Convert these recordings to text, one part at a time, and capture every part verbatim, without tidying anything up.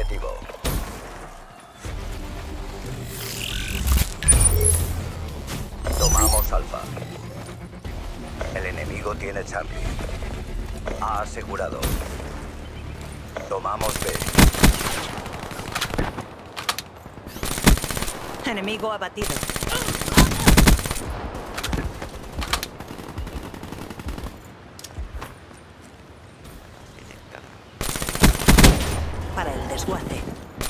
objetivo. Tomamos Alfa. El enemigo tiene Charlie. A asegurado. Tomamos B. Enemigo abatido. Para el desguace.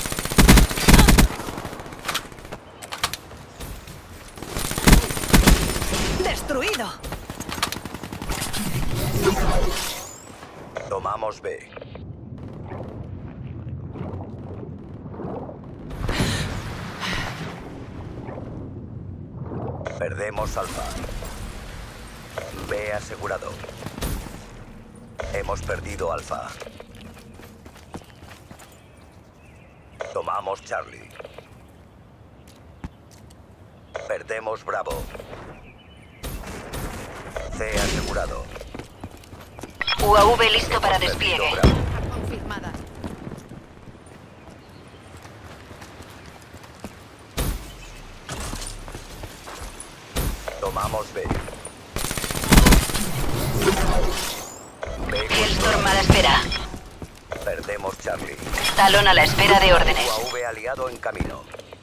¡Destruido! Tomamos B. Perdemos Alfa. B asegurado. Hemos perdido Alfa. Tomamos Charlie. Perdemos Bravo. C asegurado. U A V listo para Hemos perdido despliegue. Bravo. Confirmada. Tomamos B. B Hellstorm a la espera. Perdemos Charlie. Talón a la espera de órdenes. U A V aliado en camino.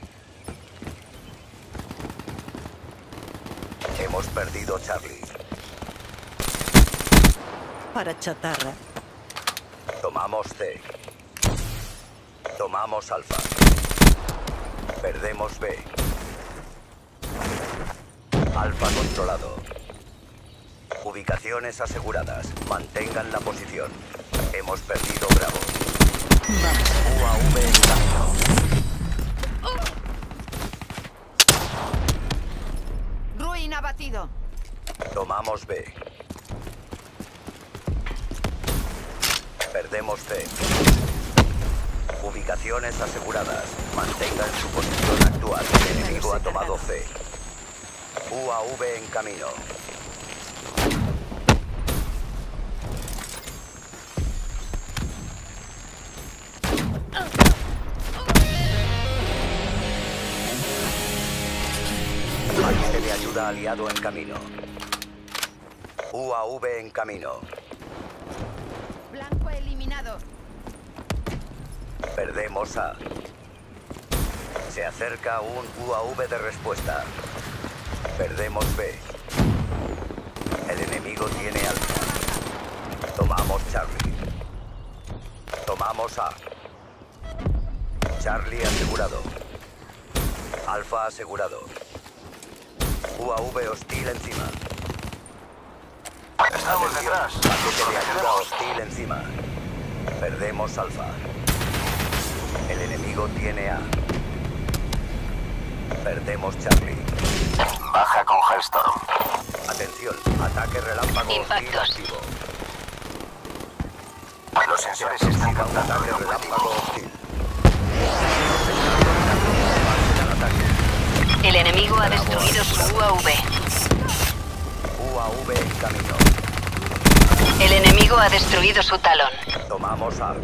Hemos perdido Charlie. Para chatarra. Tomamos C. Tomamos Alfa. Perdemos B. Alfa controlado. Ubicaciones aseguradas. Mantengan la posición. Hemos perdido Bravo. U A V en camino. Ruin abatido. Tomamos B. Perdemos C. Ubicaciones aseguradas. Mantengan su posición actual. El enemigo ha tomado C. U A V en camino. Paquete de ayuda aliado en camino. U A V en camino. Blanco eliminado. Perdemos A. Se acerca un U A V de respuesta. Perdemos B. El enemigo tiene Alfa. Tomamos Charlie. Tomamos A. Charlie asegurado. Alfa asegurado. U A V hostil encima. Estamos detrás. Paquete de ayuda hostil encima. Perdemos Alfa. El enemigo tiene A. Perdemos Charlie. Baja con Hellstorm. Atención, ataque relámpago hostil Impactos. activo. Los sensores están captando Ataque el objetivo. relámpago hostil. El enemigo ha destruido su U A V. U A V en camino. El enemigo ha destruido su talón. Tomamos A. A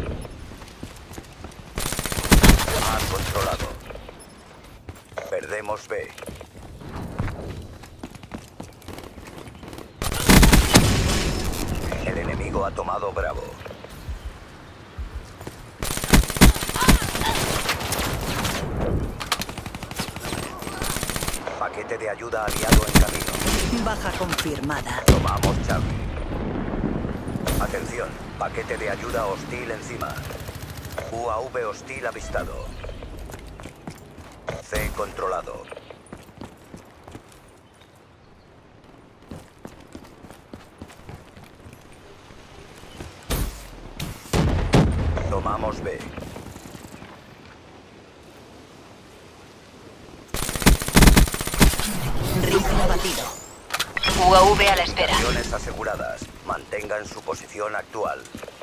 controlado. Perdemos B. El enemigo ha tomado Bravo. Paquete de ayuda aliado en camino. Baja confirmada. Tomamos Charlie. Atención, paquete de ayuda hostil encima. U A V hostil avistado. C controlado. Tomamos B. Rifle abatido. U A V a la espera. Posiciones aseguradas. Mantengan su posición actual.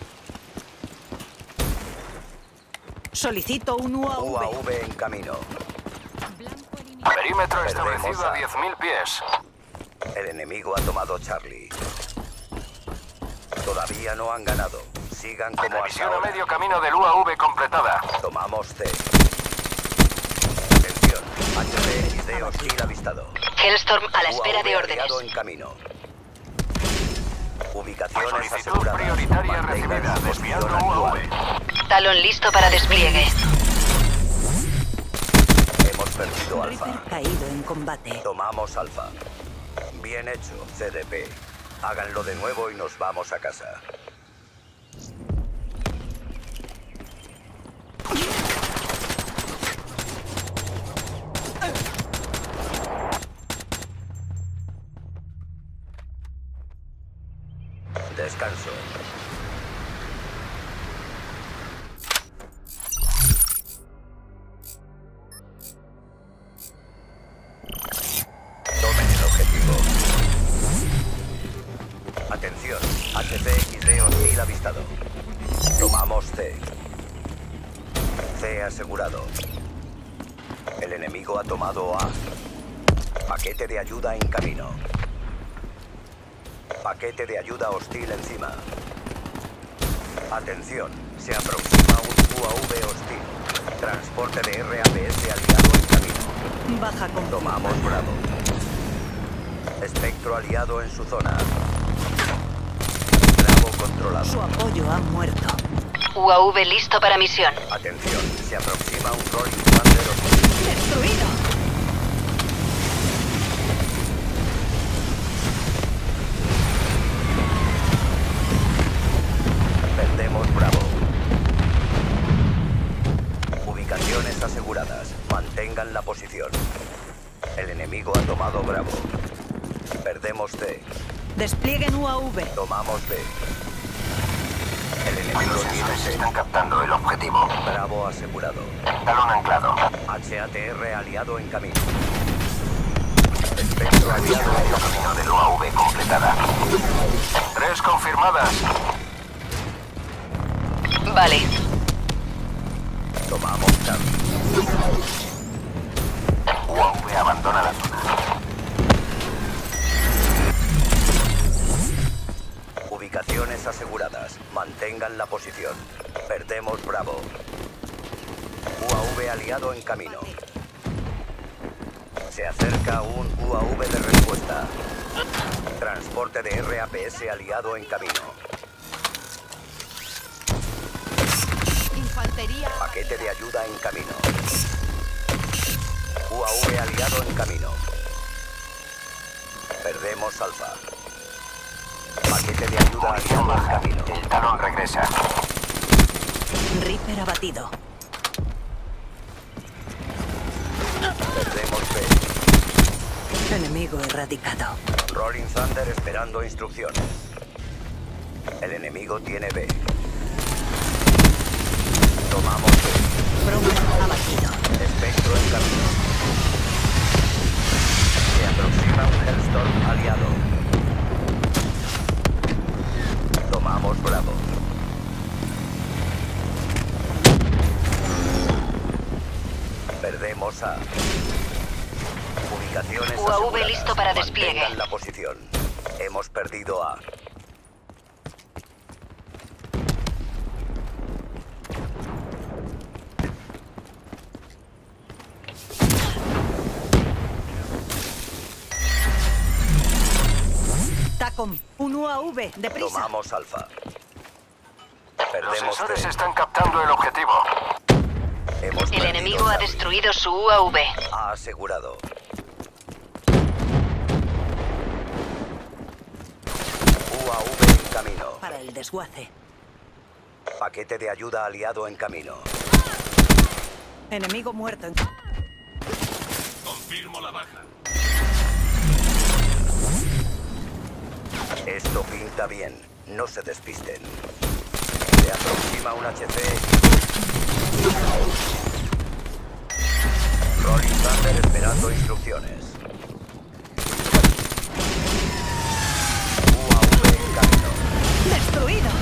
Solicito un U A U A V. V en camino. Perímetro Perdemos establecido a- a diez mil pies. El enemigo ha tomado Charlie. Todavía no han ganado. Sigan como hasta Misión a ahora. medio camino del U A V completada. Tomamos C. Atención. H C X D hostil avistado. Hellstorm a la espera de U A V órdenes. aliado en camino. Ubicaciones Solicitud aseguradas. prioritaria Mantengan recibida. su Desviando posición U A actual. V. Talon listo para despliegue. Hemos perdido Alfa. Reaper caído en combate. Tomamos Alfa. Bien hecho, C D P. Háganlo de nuevo y nos vamos a casa. Descanso. Tomen el objetivo. Atención, H C X D hostil avistado. Tomamos C. C asegurado. El enemigo ha tomado A. Paquete de ayuda en camino. Paquete de ayuda hostil encima. Atención, se aproxima un U A V hostil. Transporte de R A P S aliado en camino. Baja con Tomamos Bravo. Espectro aliado en su zona. Bravo controlado. Su apoyo ha muerto. U A V listo para misión. Atención, se aproxima un Rolling Thunder hostil. ¡Destruido! Perdemos Bravo. Ubicaciones aseguradas. Mantengan la posición. El enemigo ha tomado Bravo. Perdemos D. Desplieguen U A V. Tomamos B. El enemigo Los tiene sensores C. están captando el objetivo. Bravo asegurado. Talón anclado. H A T R aliado en camino. Espectro Misión a aliado medio en camino del U A V completada. Tres confirmadas. Vale. Tomamos cambio. U A V abandona la zona. Ubicaciones aseguradas. Mantengan la posición. Perdemos Bravo. U A V aliado en camino. Se acerca un U A V de respuesta. Transporte de R A P S aliado en camino. Infantería. Paquete de ayuda en camino. U A V aliado en camino. Perdemos Alfa. Paquete de ayuda Munición aliado en baja. camino. El talón regresa. Reaper abatido. Perdemos B. Enemigo erradicado. Rolling Thunder esperando instrucciones. El enemigo tiene B. Tomamos B. Brommer abatido. Espectro en camino. Se aproxima un Hellstorm aliado. Tomamos Bravo. Perdemos A. Ubicaciones U A V aseguradas. listo para despliegue. Mantengan la posición. Hemos perdido A. Tacom. Un U A V. Deprisa. Tomamos Alfa. Los Perdemos sensores C. están captando el objetivo. Hemos El perdido enemigo ha Charlie. destruido su U A V. Ha asegurado. U A V en camino. Para el desguace. Paquete de ayuda aliado en camino. Enemigo muerto. en- Confirmo la baja. Esto pinta bien. No se despisten. Se aproxima un H C. Rolling Thunder esperando instrucciones. U A V en camino. ¡Destruido!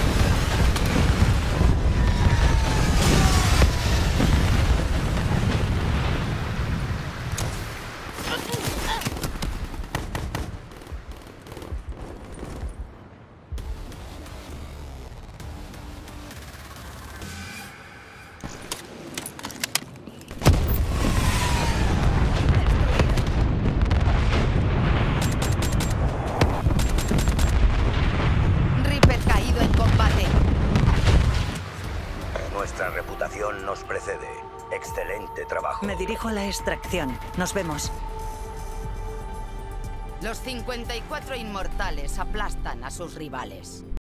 extracción nos precede. Excelente trabajo. Me dirijo a la extracción. Nos vemos. Los cincuenta y cuatro inmortales aplastan a sus rivales.